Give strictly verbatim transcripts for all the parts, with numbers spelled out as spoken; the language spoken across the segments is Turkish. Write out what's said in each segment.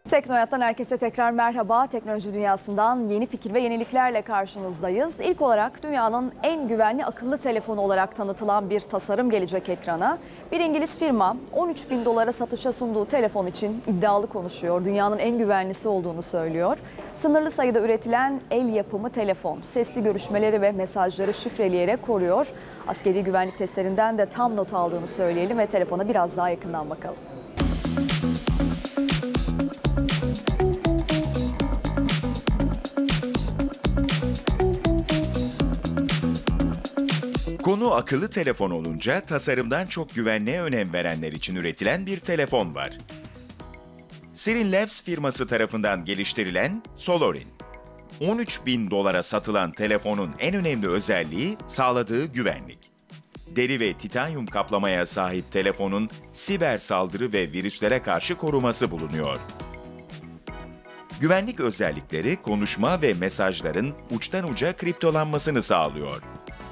Teknoyat'tan herkese tekrar merhaba. Teknoloji dünyasından yeni fikir ve yeniliklerle karşınızdayız. İlk olarak dünyanın en güvenli akıllı telefonu olarak tanıtılan bir tasarım gelecek ekrana. Bir İngiliz firma on üç bin dolara satışa sunduğu telefon için iddialı konuşuyor. Dünyanın en güvenlisi olduğunu söylüyor. Sınırlı sayıda üretilen el yapımı telefon, sesli görüşmeleri ve mesajları şifreleyerek koruyor. Askeri güvenlik testlerinden de tam not aldığını söyleyelim ve telefona biraz daha yakından bakalım. Konu akıllı telefon olunca tasarımdan çok güvenliğe önem verenler için üretilen bir telefon var. Sirin Labs firması tarafından geliştirilen Solorin. on üç bin dolara satılan telefonun en önemli özelliği sağladığı güvenlik. Deri ve titanyum kaplamaya sahip telefonun siber saldırı ve virüslere karşı koruması bulunuyor. Güvenlik özellikleri konuşma ve mesajların uçtan uca kriptolanmasını sağlıyor.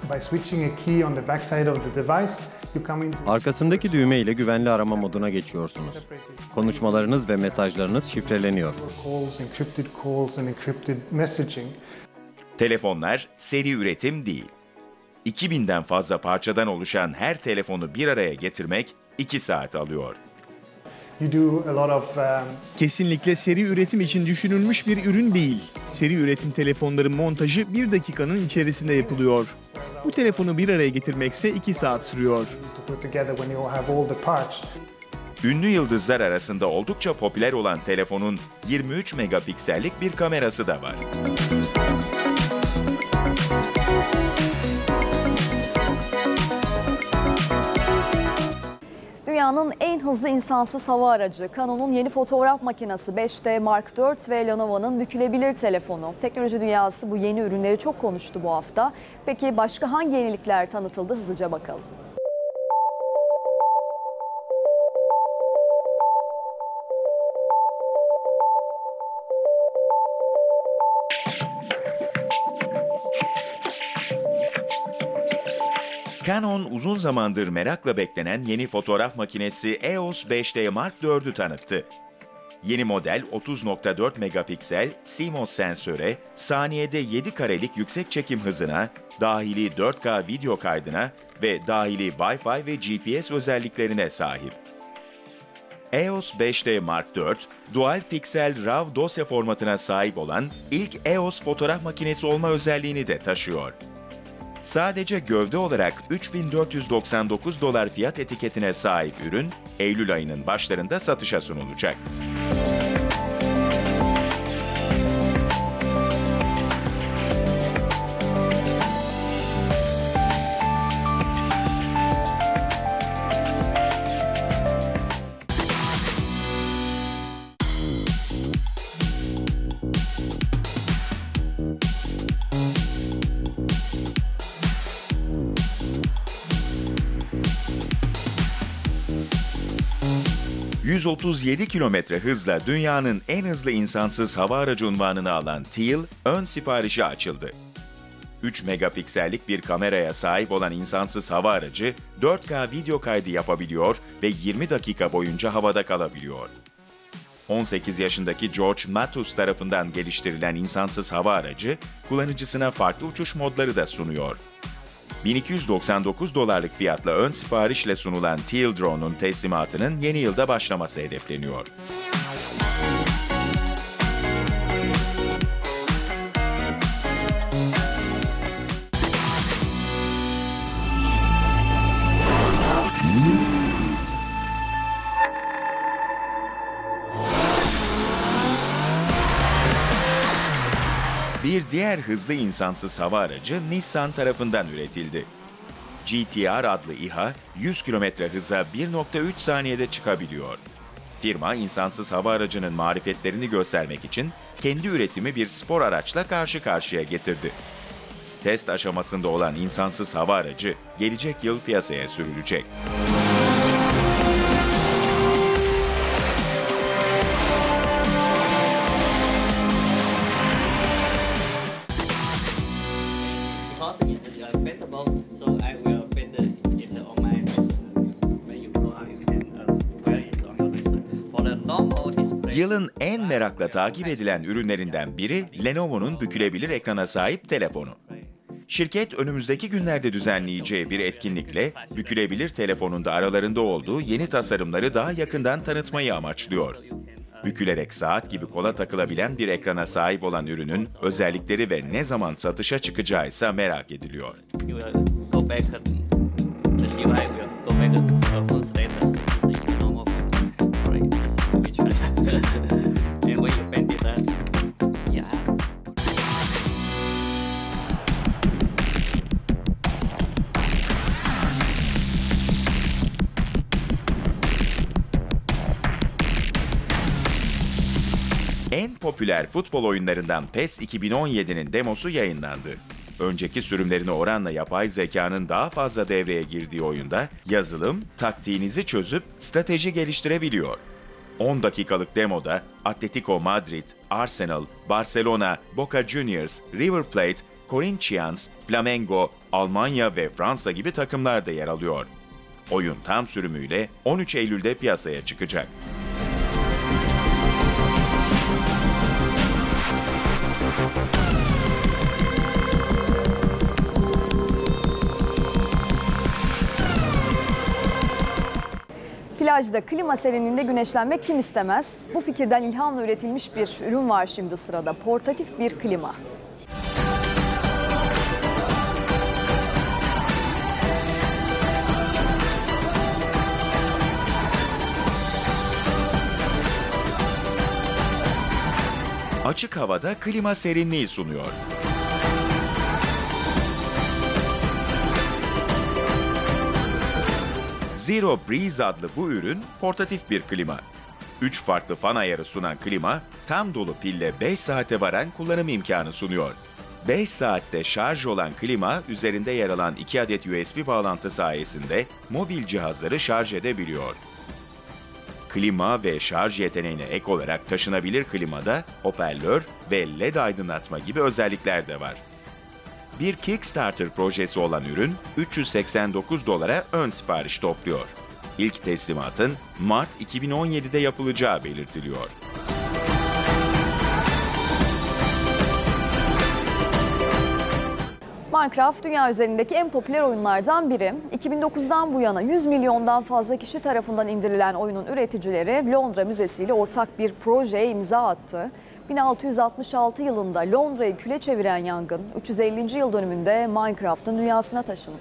Arkasındaki düğme ile güvenli arama moduna geçiyorsunuz. Konuşmalarınız ve mesajlarınız şifreleniyor. Telefonlar seri üretim değil. iki binden fazla parçadan oluşan her telefonu bir araya getirmek iki saat alıyor. Kesinlikle seri üretim için düşünülmüş bir ürün değil. Seri üretim telefonların montajı bir dakikanın içerisinde yapılıyor. Bu telefonu bir araya getirmekse iki saat sürüyor. Ünlü yıldızlar arasında oldukça popüler olan telefonun yirmi üç megapiksellik bir kamerası da var. Dünyanın en hızlı insansız hava aracı, Canon'un yeni fotoğraf makinesi beş D Mark dört ve Lenovo'nun bükülebilir telefonu. Teknoloji dünyası bu yeni ürünleri çok konuştu bu hafta. Peki başka hangi yenilikler tanıtıldı? Hızlıca bakalım. Canon uzun zamandır merakla beklenen yeni fotoğraf makinesi E O S beş D Mark dördü tanıttı. Yeni model otuz nokta dört megapiksel C M O S sensöre, saniyede yedi karelik yüksek çekim hızına, dahili dört K video kaydına ve dahili Wi-Fi ve G P S özelliklerine sahip. E O S beş D Mark dört, Dual Pixel RAW dosya formatına sahip olan ilk E O S fotoğraf makinesi olma özelliğini de taşıyor. Sadece gövde olarak üç bin dört yüz doksan dokuz dolar fiyat etiketine sahip ürün, Eylül ayının başlarında satışa sunulacak. yüz otuz yedi kilometre hızla dünyanın en hızlı insansız hava aracı unvanını alan Teal, ön siparişi açıldı. üç megapiksellik bir kameraya sahip olan insansız hava aracı, dört K video kaydı yapabiliyor ve yirmi dakika boyunca havada kalabiliyor. on sekiz yaşındaki George Matus tarafından geliştirilen insansız hava aracı, kullanıcısına farklı uçuş modları da sunuyor. bin iki yüz doksan dokuz dolarlık fiyatla ön siparişle sunulan Teal Drone'un teslimatının yeni yılda başlaması hedefleniyor. Bir diğer hızlı insansız hava aracı Nissan tarafından üretildi. G T R adlı İHA, yüz kilometre hıza bir nokta üç saniyede çıkabiliyor. Firma, insansız hava aracının marifetlerini göstermek için kendi üretimi bir spor araçla karşı karşıya getirdi. Test aşamasında olan insansız hava aracı, gelecek yıl piyasaya sürülecek. Yılın en merakla takip edilen ürünlerinden biri Lenovo'nun bükülebilir ekrana sahip telefonu. Şirket önümüzdeki günlerde düzenleyeceği bir etkinlikle bükülebilir telefonun da aralarında olduğu yeni tasarımları daha yakından tanıtmayı amaçlıyor. Bükülerek saat gibi kola takılabilen bir ekrana sahip olan ürünün özellikleri ve ne zaman satışa çıkacağı ise merak ediliyor. En popüler futbol oyunlarından PES iki bin on yedi'nin demosu yayınlandı. Önceki sürümlerine oranla yapay zekanın daha fazla devreye girdiği oyunda yazılım, taktiğinizi çözüp strateji geliştirebiliyor. on dakikalık demoda Atletico Madrid, Arsenal, Barcelona, Boca Juniors, River Plate, Corinthians, Flamengo, Almanya ve Fransa gibi takımlar da yer alıyor. Oyun tam sürümüyle on üç Eylül'de piyasaya çıkacak. Plajda, klima serinliğinde güneşlenmek kim istemez? Bu fikirden ilhamla üretilmiş bir ürün var şimdi sırada. Portatif bir klima. Açık havada klima serinliği sunuyor. Zero Breeze adlı bu ürün portatif bir klima. üç farklı fan ayarı sunan klima, tam dolu pille beş saate varan kullanım imkanı sunuyor. beş saatte şarj olan klima, üzerinde yer alan iki adet U S B bağlantı sayesinde mobil cihazları şarj edebiliyor. Klima ve şarj yeteneğine ek olarak taşınabilir klimada hoparlör ve L E D aydınlatma gibi özellikler de var. Bir Kickstarter projesi olan ürün üç yüz seksen dokuz dolara ön sipariş topluyor. İlk teslimatın Mart iki bin on yedi'de yapılacağı belirtiliyor. Minecraft dünya üzerindeki en popüler oyunlardan biri. iki bin dokuz'dan bu yana yüz milyondan fazla kişi tarafından indirilen oyunun üreticileri Londra Müzesi ile ortak bir projeye imza attı. bin altı yüz altmış altı yılında Londra'yı küle çeviren yangın üç yüz ellinci yıl dönümünde Minecraft'ın dünyasına taşındı.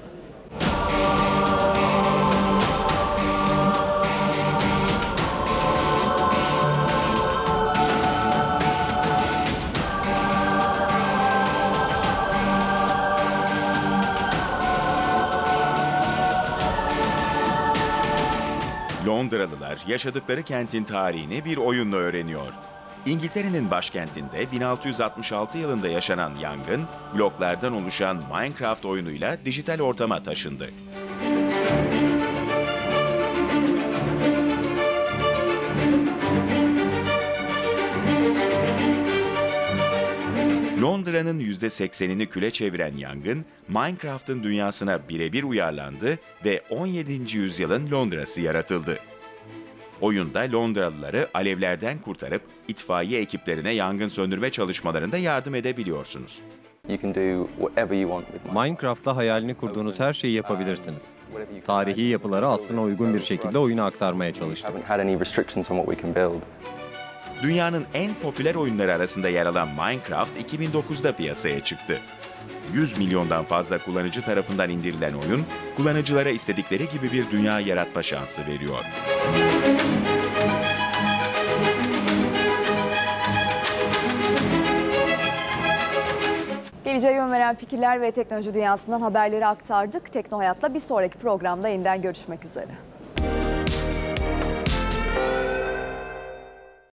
Londralılar yaşadıkları kentin tarihini bir oyunla öğreniyor. İngiltere'nin başkentinde bin altı yüz altmış altı yılında yaşanan yangın, bloklardan oluşan Minecraft oyunuyla dijital ortama taşındı. Londra'nın yüzde seksenini küle çeviren yangın, Minecraft'ın dünyasına birebir uyarlandı ve on yedinci yüzyılın Londra'sı yaratıldı. Oyunda Londralıları alevlerden kurtarıp itfaiye ekiplerine yangın söndürme çalışmalarında yardım edebiliyorsunuz. Minecraft'ta hayalini kurduğunuz her şeyi yapabilirsiniz. Tarihi yapıları aslına uygun bir şekilde oyuna aktarmaya çalıştık. Dünyanın en popüler oyunları arasında yer alan Minecraft iki bin dokuz'da piyasaya çıktı. yüz milyondan fazla kullanıcı tarafından indirilen oyun, kullanıcılara istedikleri gibi bir dünya yaratma şansı veriyor. Geleceğe yön veren fikirler ve teknoloji dünyasından haberleri aktardık. Tekno Hayat'la bir sonraki programda yeniden görüşmek üzere.